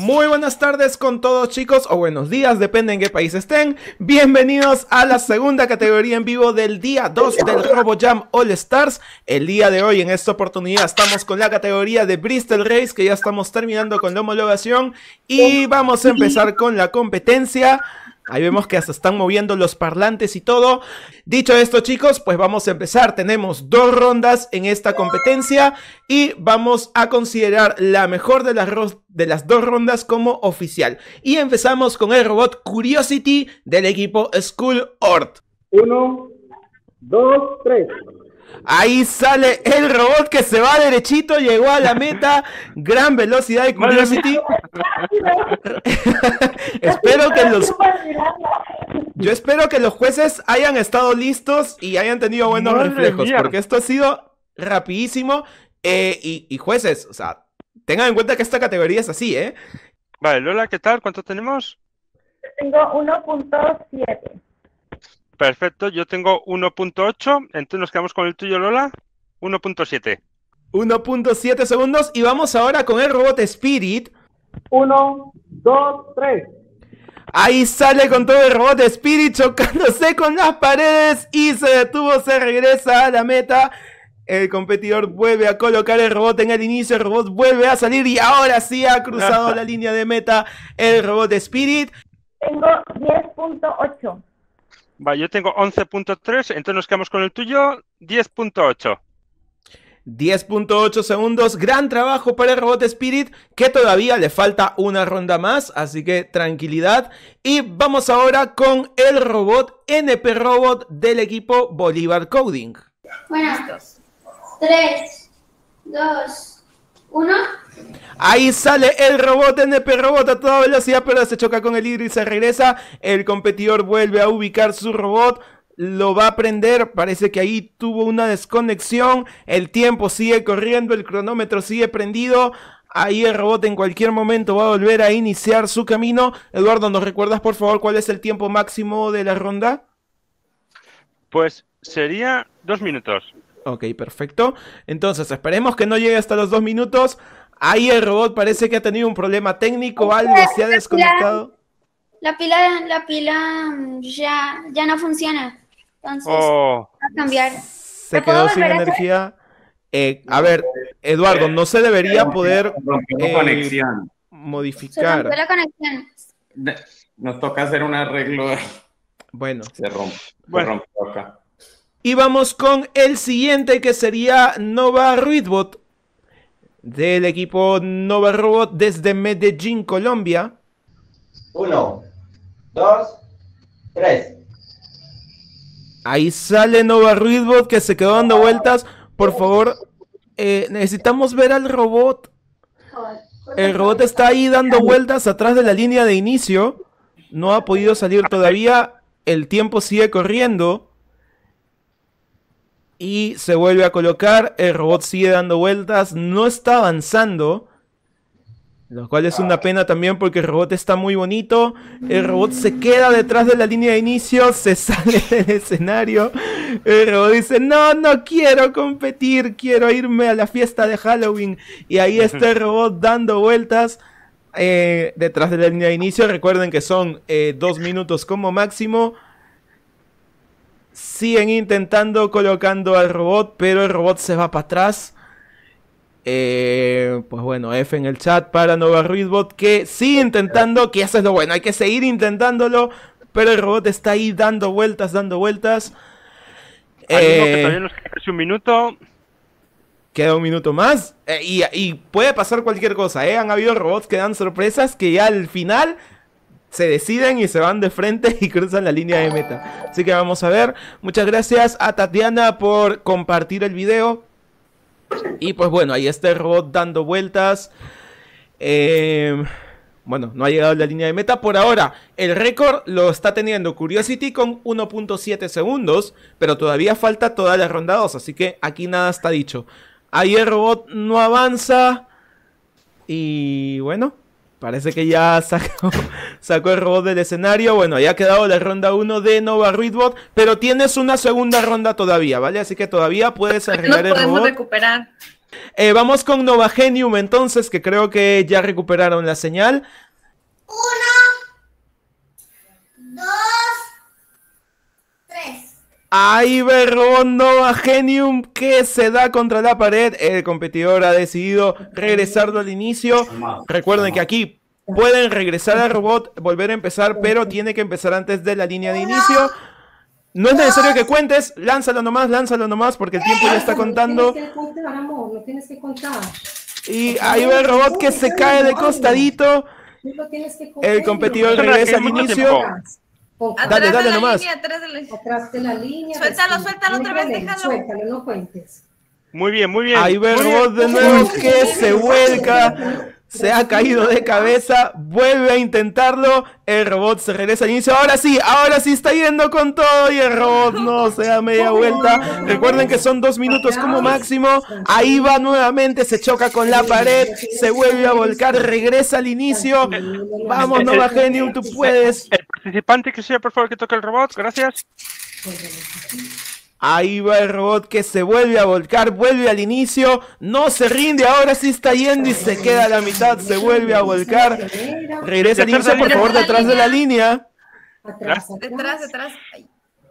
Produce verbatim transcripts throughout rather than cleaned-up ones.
Muy buenas tardes con todos, chicos, o buenos días, depende en qué país estén. Bienvenidos a la segunda categoría en vivo del día dos del RoboJam All Stars. El día de hoy, en esta oportunidad, estamos con la categoría de Bristol Race, que ya estamos terminando con la homologación. Y vamos a empezar con la competencia. Ahí vemos que hasta están moviendo los parlantes y todo. Dicho esto, chicos, pues vamos a empezar. Tenemos dos rondas en esta competencia y vamos a considerar la mejor de las, de las dos rondas como oficial. Y empezamos con el robot Curiosity del equipo Skull Ort. Uno, dos, tres. Ahí sale el robot que se va derechito, llegó a la meta, gran velocidad de Curiosity. Espero que los... Yo espero que los jueces hayan estado listos y hayan tenido buenos Madre reflejos, mía. Porque esto ha sido rapidísimo. Eh, y, y jueces, o sea, tengan en cuenta que esta categoría es así, ¿eh? Vale, Lola, ¿qué tal? ¿Cuánto tenemos? Tengo uno punto siete. Perfecto, yo tengo uno punto ocho, entonces nos quedamos con el tuyo, Lola, uno punto siete. uno punto siete segundos y vamos ahora con el robot Spirit. uno, dos, tres. Ahí sale con todo el robot Spirit chocándose con las paredes y se detuvo, se regresa a la meta. El competidor vuelve a colocar el robot en el inicio, el robot vuelve a salir y ahora sí ha cruzado la línea de meta el robot Spirit. Tengo diez punto ocho. Vale, yo tengo once punto tres, entonces nos quedamos con el tuyo, diez punto ocho. diez punto ocho segundos, gran trabajo para el robot Spirit, que todavía le falta una ronda más, así que tranquilidad. Y vamos ahora con el robot N P Robot del equipo Bolívar Coding. Bueno, tres, dos, uno. Ahí sale el robot N P Robot a toda velocidad, pero se choca con el hidro y se regresa. El competidor vuelve a ubicar su robot, lo va a prender, parece que ahí tuvo una desconexión. El tiempo sigue corriendo, el cronómetro sigue prendido. Ahí el robot en cualquier momento va a volver a iniciar su camino. Eduardo, ¿nos recuerdas por favor cuál es el tiempo máximo de la ronda? Pues sería dos minutos. Ok, perfecto. Entonces esperemos que no llegue hasta los dos minutos. Ahí el robot parece que ha tenido un problema técnico, algo se ha desconectado. La pila, la pila ya, ya no funciona. Entonces, oh. va a cambiar. Se quedó sin energía. Eh, a ver, Eduardo, no se debería poder eh, conexión. modificar. Se rompió la conexión. Nos toca hacer un arreglo. Bueno. Se rompe. Bueno. Se rompe acá. Y vamos con el siguiente, que sería Nova Ruidbot del equipo Nova Robot desde Medellín, Colombia. Uno, dos, tres. Ahí sale Nova Ruidbot que se quedó dando vueltas. Por favor, eh, necesitamos ver al robot. El robot está ahí dando vueltas atrás de la línea de inicio. No ha podido salir todavía. El tiempo sigue corriendo. Y se vuelve a colocar, el robot sigue dando vueltas, no está avanzando. Lo cual es una pena también porque el robot está muy bonito. El robot se queda detrás de la línea de inicio, se sale del escenario. El robot dice, no, no quiero competir, quiero irme a la fiesta de Halloween. Y ahí está el robot dando vueltas eh, detrás de la línea de inicio. Recuerden que son eh, dos minutos como máximo. Siguen intentando colocando al robot, pero el robot se va para atrás. Eh, pues bueno, F en el chat para Nova Ruidbot, que sigue intentando, que eso es lo bueno, hay que seguir intentándolo, pero el robot está ahí dando vueltas, dando vueltas. Eh, que todavía nos queda casi un minuto. Queda un minuto más. Eh, y, y puede pasar cualquier cosa, ¿eh? Han habido robots que dan sorpresas que ya al final se deciden y se van de frente y cruzan la línea de meta. Así que vamos a ver. Muchas gracias a Tatiana por compartir el video. Y pues bueno, ahí está el robot dando vueltas. Eh, bueno, no ha llegado a la línea de meta. Por ahora, el récord lo está teniendo Curiosity con uno punto siete segundos. Pero todavía falta toda la ronda dos. Así que aquí nada está dicho. Ahí el robot no avanza. Y bueno, parece que ya sacó, sacó el robot del escenario. Bueno, ya ha quedado la ronda uno de Nova Ruidbot, pero tienes una segunda ronda todavía, ¿vale? Así que todavía puedes arreglar el robot. Nos podemos recuperar. Eh, vamos con Novagenium entonces, que creo que ya recuperaron la señal. Dos, tres. Ahí va el robot Novagenium que se da contra la pared. El competidor ha decidido regresarlo al inicio. Recuerden que aquí pueden regresar al robot, volver a empezar, pero tiene que empezar antes de la línea de inicio. No es necesario que cuentes, lánzalo nomás, lánzalo nomás, porque el tiempo ya está contando. No tienes que contar, amor, no tienes que contar. Y ahí va el robot que se cae de costadito. El competidor regresa al inicio. Dale, dale nomás. Atrás de la línea, atrás de la línea. Suéltalo, suéltalo otra vez, déjalo. Suéltalo, no cuentes. Muy bien, muy bien. Ahí va el muy robot bien. de nuevo que se vuelca. Se ha caído de cabeza, vuelve a intentarlo, el robot se regresa al inicio, ahora sí, ahora sí está yendo con todo y el robot no se da media vuelta. Recuerden que son dos minutos como máximo, ahí va nuevamente, se choca con la pared, se vuelve a volcar, regresa al inicio. Vamos Novagenium, tú puedes. El participante que sea, por favor, que toque el robot, gracias. Ahí va el robot que se vuelve a volcar, vuelve al inicio, no se rinde, ahora sí está yendo y se queda a la mitad, se vuelve a volcar, regresa al inicio, por favor, detrás de la línea. Atrás, Detrás, detrás. Ahí.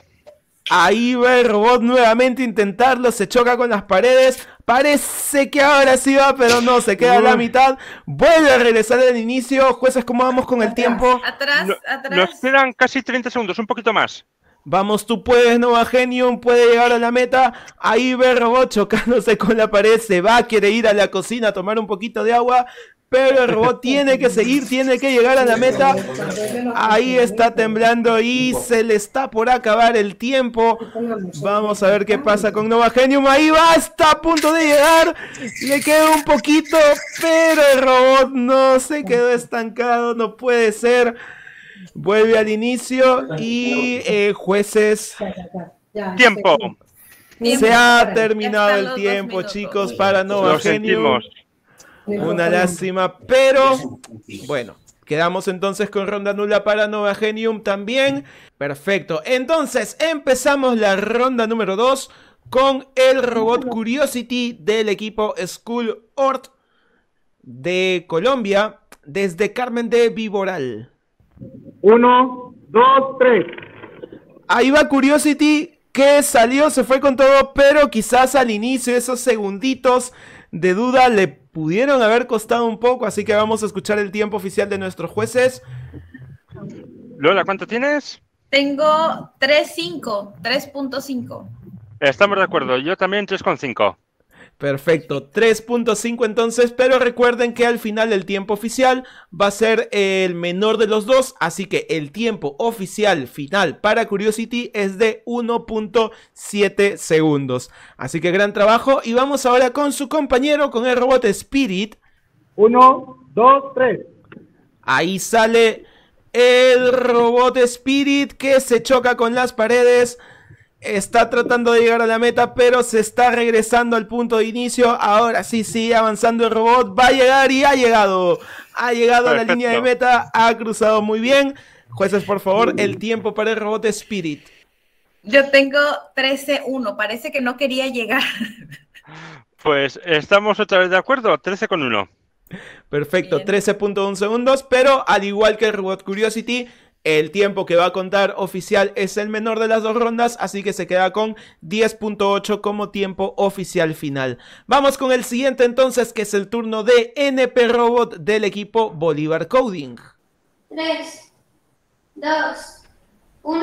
Ahí va el robot nuevamente a intentarlo, se choca con las paredes, parece que ahora sí va, pero no, se queda a la mitad, vuelve a regresar al inicio. Jueces, ¿cómo vamos con el tiempo? Atrás, No- atrás. Nos quedan casi treinta segundos, un poquito más. Vamos, tú puedes, Novagenium, puede llegar a la meta. Ahí ve el robot chocándose con la pared, se va, quiere ir a la cocina a tomar un poquito de agua, pero el robot tiene que seguir, tiene que llegar a la meta. Ahí está temblando y se le está por acabar el tiempo. Vamos a ver qué pasa con Novagenium. Ahí va, está a punto de llegar. Le queda un poquito, pero el robot no se quedó estancado, no puede ser. Vuelve al inicio y eh, jueces, Tiempo. se ha terminado Ya están el los dos tiempo, minutos. chicos, para Lo Novagenium. sentimos. Una lástima, pero bueno, quedamos entonces con ronda nula para Novagenium también. Perfecto, entonces empezamos la ronda número dos con el robot Curiosity del equipo School Ort de Colombia, desde Carmen de Viboral. Uno, dos, tres. Ahí va Curiosity, que salió, se fue con todo, pero quizás al inicio esos segunditos de duda le pudieron haber costado un poco, así que vamos a escuchar el tiempo oficial de nuestros jueces. Lola, ¿cuánto tienes? Tengo tres cinco, tres punto cinco. Estamos de acuerdo, yo también tres coma cinco. Perfecto, tres punto cinco entonces, pero recuerden que al final el tiempo oficial va a ser el menor de los dos, así que el tiempo oficial final para Curiosity es de uno punto siete segundos. Así que gran trabajo y vamos ahora con su compañero, con el robot Spirit. Uno, dos, tres. Ahí sale el robot Spirit que se choca con las paredes. Está tratando de llegar a la meta, pero se está regresando al punto de inicio. Ahora sí, sigue avanzando el robot. Va a llegar y ha llegado. Ha llegado a la Perfecto. línea de meta. Ha cruzado muy bien. Jueces, por favor, el tiempo para el robot Spirit. Yo tengo trece uno, parece que no quería llegar. Pues estamos otra vez de acuerdo, trece con uno. Perfecto, Bien. trece punto uno segundos. Pero al igual que el robot Curiosity, el tiempo que va a contar oficial es el menor de las dos rondas, así que se queda con diez punto ocho como tiempo oficial final. Vamos con el siguiente entonces, que es el turno de N P Robot del equipo Bolívar Coding. Tres, dos, uno.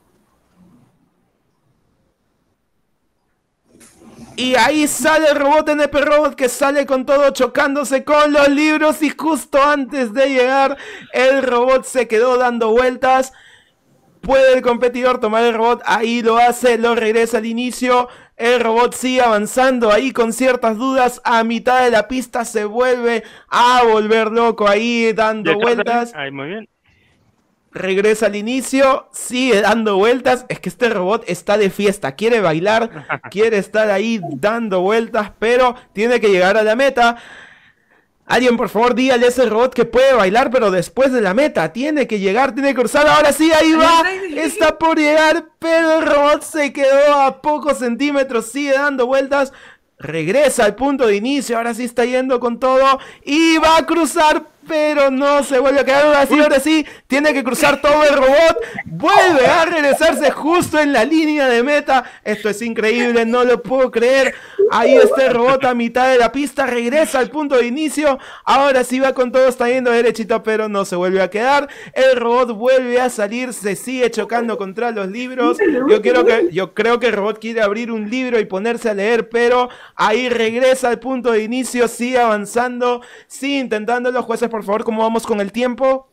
Y ahí sale el robot N P Robot, que sale con todo, chocándose con los libros, y justo antes de llegar el robot se quedó dando vueltas. Puede el competidor tomar el robot, ahí lo hace, lo regresa al inicio. El robot sigue avanzando ahí con ciertas dudas, a mitad de la pista se vuelve a volver loco ahí dando Detrás de- vueltas. Ahí, muy bien. Regresa al inicio, sigue dando vueltas. Es que este robot está de fiesta, quiere bailar, quiere estar ahí dando vueltas, pero tiene que llegar a la meta. Alguien, por favor, dígale a ese robot que puede bailar, pero después de la meta. Tiene que llegar, tiene que cruzar. Ahora sí, ahí va. Está por llegar, pero el robot se quedó a pocos centímetros. Sigue dando vueltas, regresa al punto de inicio, ahora sí está yendo con todo y va a cruzar, pero no se vuelve a quedar. Ahora sí, ahora sí, tiene que cruzar todo el robot, vuelve a regresarse justo en la línea de meta. Esto es increíble, no lo puedo creer. Ahí está el robot a mitad de la pista, regresa al punto de inicio, ahora sí va con todo, está yendo derechito, pero no se vuelve a quedar. El robot vuelve a salir, se sigue chocando contra los libros. Yo, quiero que, yo creo que el robot quiere abrir un libro y ponerse a leer, pero ahí regresa al punto de inicio, sigue avanzando, sigue intentando. Los jueces, por favor, ¿cómo vamos con el tiempo?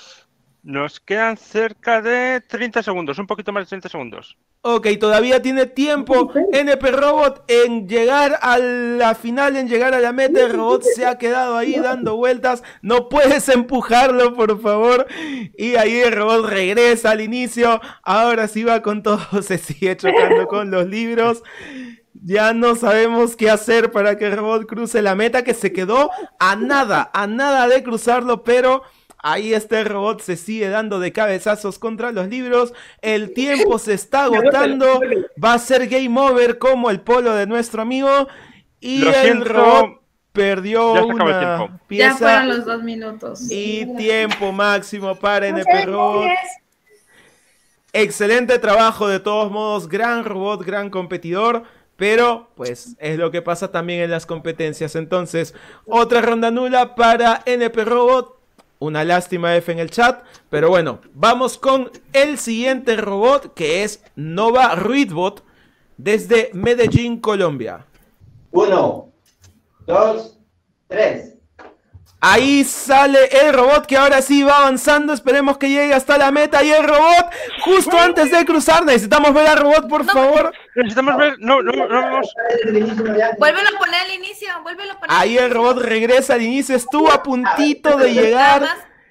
Nos quedan cerca de treinta segundos, un poquito más de treinta segundos. Ok, todavía tiene tiempo N P Robot en llegar a la final, en llegar a la meta. El robot se ha quedado ahí dando vueltas. No puedes empujarlo, por favor. Y ahí el robot regresa al inicio. Ahora sí va con todo, se sigue chocando con los libros. Ya no sabemos qué hacer para que el robot cruce la meta, que se quedó a nada, a nada de cruzarlo, pero ahí está el robot, se sigue dando de cabezazos contra los libros. El tiempo se está agotando, va a ser game over como el polo de nuestro amigo. Y Lo el siento, robot perdió ya se acabó el una tiempo. Ya pieza fueron los dos minutos. y tiempo máximo para N P Muchas Robot. gracias. Excelente trabajo de todos modos, gran robot, gran competidor. Pero, pues, es lo que pasa también en las competencias. Entonces, otra ronda nula para N P Robot. Una lástima F en el chat. Pero bueno, vamos con el siguiente robot, que es Nova Ruidbot, desde Medellín, Colombia. Uno, dos, tres. Ahí sale el robot, que ahora sí va avanzando. Esperemos que llegue hasta la meta. Y el robot, justo antes de cruzar, necesitamos ver al robot, por favor. Necesitamos ver, no, no, no vemos. Vuélvelo a poner al inicio, vuélvelo a poner. Ahí el robot regresa al inicio, estuvo a puntito de llegar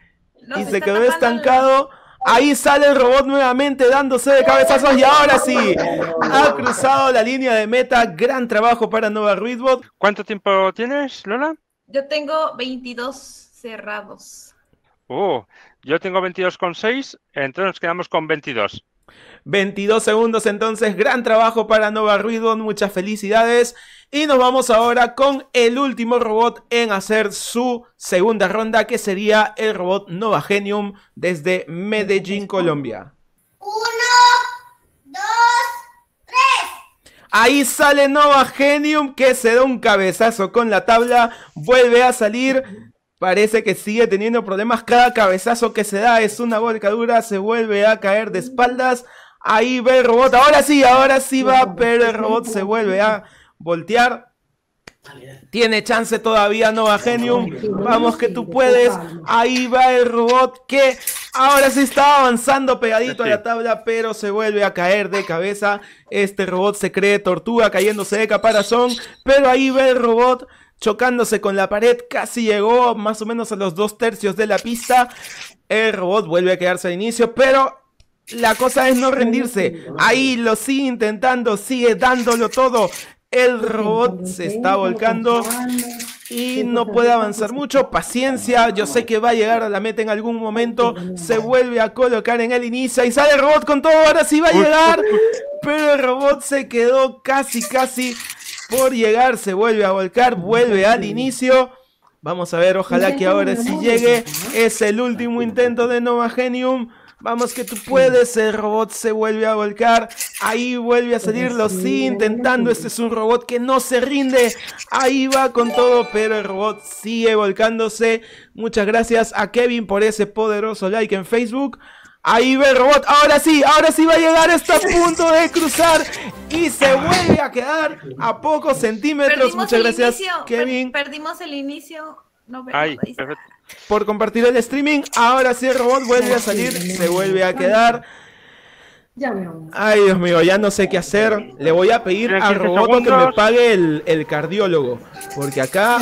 y se quedó estancado. Ahí sale el robot nuevamente dándose de cabezazos y ahora sí, ha cruzado la línea de meta. Gran trabajo para Nova Ruidbot. ¿Cuánto tiempo tienes, Lola? Yo tengo veintidós cerrados. Oh, yo tengo veintidós coma seis, entonces nos quedamos con veintidós. veintidós segundos entonces, gran trabajo para Nova Ruidbot, muchas felicidades. Y nos vamos ahora con el último robot en hacer su segunda ronda, que sería el robot Nova Genium desde Medellín, Colombia. Ahí sale Nova Genium, que se da un cabezazo con la tabla, vuelve a salir. Parece que sigue teniendo problemas. Cada cabezazo que se da es una volcadura, se vuelve a caer de espaldas. Ahí va el robot, ahora sí, ahora sí va, pero el robot se vuelve a voltear. Tiene chance todavía Nova Genium. Vamos que tú puedes. Ahí va el robot, que ahora sí está avanzando pegadito a la tabla, pero se vuelve a caer de cabeza. Este robot se cree tortuga cayéndose de caparazón, pero ahí va el robot chocándose con la pared. Casi llegó más o menos a los dos tercios de la pista. El robot vuelve a quedarse al inicio, pero la cosa es no rendirse. Ahí lo sigue intentando, sigue dándolo todo. El robot se está volcando y no puede avanzar mucho. Paciencia, yo sé que va a llegar a la meta en algún momento. Se vuelve a colocar en el inicio y sale el robot con todo. Ahora sí va a llegar, pero el robot se quedó casi casi por llegar. Se vuelve a volcar, vuelve al inicio. Vamos a ver, ojalá que ahora sí llegue. Es el último intento de Nova Genium. Vamos que tú puedes, el robot se vuelve a volcar, ahí vuelve a salir, lo sigue intentando. Este es un robot que no se rinde, ahí va con todo, pero el robot sigue volcándose. Muchas gracias a Kevin por ese poderoso like en Facebook. Ahí va el robot, ahora sí, ahora sí va a llegar, está a punto de cruzar y se vuelve a quedar a pocos centímetros. Perdimos Muchas gracias, inicio, Kevin. Per perdimos el inicio. No vemos, Ahí, ahí está. perfecto. Por compartir el streaming. Ahora sí el robot vuelve a salir, se vuelve a quedar. Ay, Dios mío, ya no sé qué hacer. Le voy a pedir al robot que me pague el, el cardiólogo, porque acá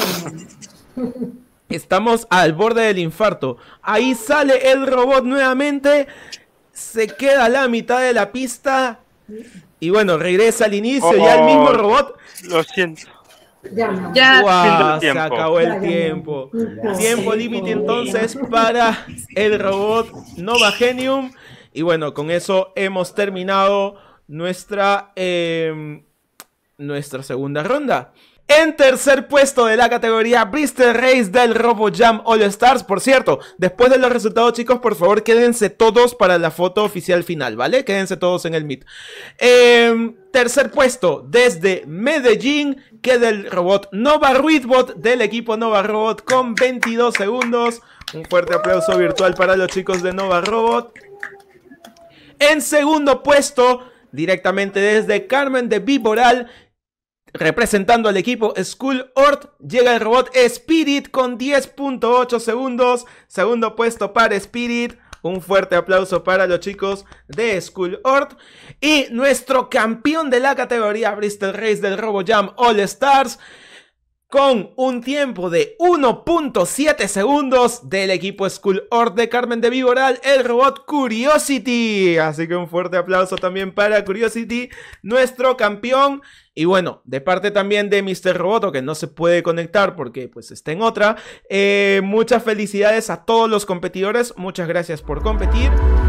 estamos al borde del infarto. Ahí sale el robot nuevamente, se queda a la mitad de la pista y bueno, regresa al inicio. Oh, ya el mismo robot. Lo siento. Ya. Wow, se tiempo. acabó el tiempo. Tiempo límite entonces para el robot Nova Genium. Y bueno, con eso hemos terminado nuestra eh, nuestra segunda ronda. En tercer puesto de la categoría Bristol Race del RoboJam All Stars. Por cierto, después de los resultados, chicos, por favor quédense todos para la foto oficial final, ¿vale? Quédense todos en el Meet. eh, Tercer puesto desde Medellín, queda el robot Nova Ruidbot del equipo Nova Robot con veintidós segundos. Un fuerte aplauso virtual para los chicos de Nova Robot. En segundo puesto, directamente desde Carmen de Viboral, representando al equipo Skull Ort, llega el robot Spirit con diez punto ocho segundos. Segundo puesto para Spirit. Un fuerte aplauso para los chicos de Skull Ort. Y nuestro campeón de la categoría Bristol Race del RoboJam All Stars, con un tiempo de uno punto siete segundos, del equipo Skull Ort de Carmen de Viboral, el robot Curiosity. Así que un fuerte aplauso también para Curiosity, nuestro campeón. Y bueno, de parte también de mister Roboto, que no se puede conectar porque pues está en otra, eh, muchas felicidades a todos los competidores, muchas gracias por competir.